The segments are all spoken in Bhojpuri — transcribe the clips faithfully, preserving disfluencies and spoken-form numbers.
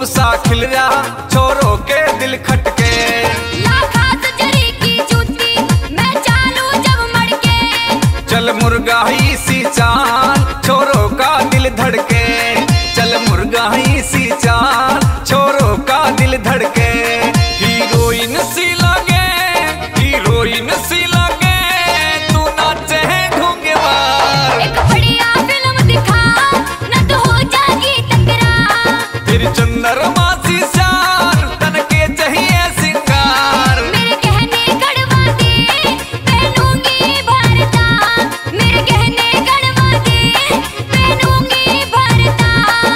सा खिल रहा छोरों के दिल खटके। लाखात जरी की जूती मैं चालू जब मड़के। चल मुर्गा ही सी चाल छोरों का दिल धड़के। चल मुर्गा ही सी चाल छोरों का दिल धड़के। हीरोइन सी लगे हीरोइन सी लगे तू नाचे है ढूंगे मार। एक बढ़िया फिल्म दिखा न तो हो जाएगी टकरार। तेरी चंद्रमा सी शान तन के चाहिए सिंगार। मेरे गहने गढ़वा दे पहनूंगी भरता। मेरे गहने गढ़वा दे पहनूंगी भरता।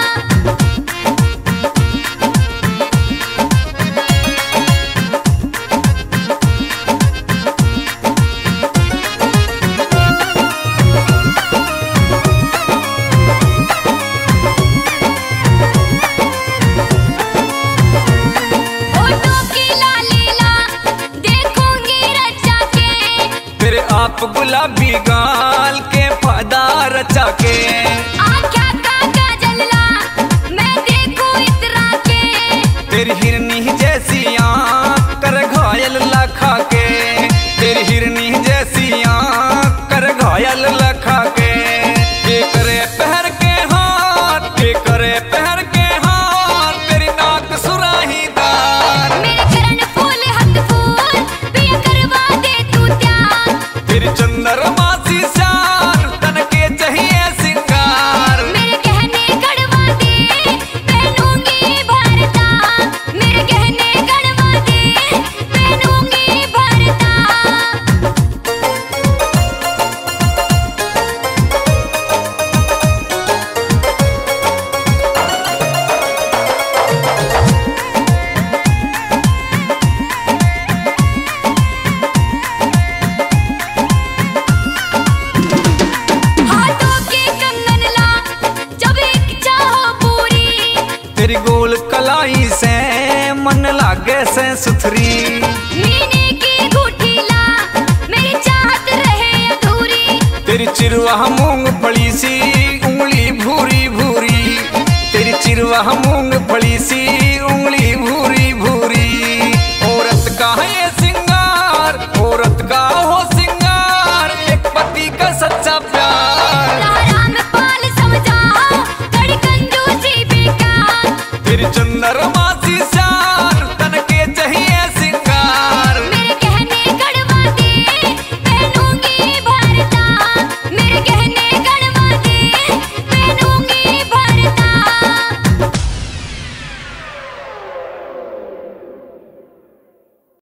होठों की लालीला देखूंगी रचा के। तेरे आप गुलाबी गाल के फायदा रचा के। आँखा का काजला मैं देखूं इतरा के। तेरी हिरनी जैसी आँख कर घायल लखा के। तेरी हिरनी जैसी आँख कर घायल लखा के। के करे पहर के हाथ के करे पहर के हाथ तेरी नाक सुराहीदार। मेरे करण फूल हथ फूल पिया करवा दे तू त्याग। तेरी चंद्रमा सी शान तन के चाहिए सिंगार। मेरे गहने गढ़वा दे पहनूंगी भरता। मेरे गहने गढ़वा दे पहनूंगी भरता। हाथों की कंगन ला जब एक चाहो पूरी। तेरी गोल कलाई से मन लागे से सुथरी। मीने की घूठी ला मेरी चाहत रहे अधूरी। तेरी चिरवा मूंगफली सी उंगली भूरी भूरी। तेरी चिरवा मूंग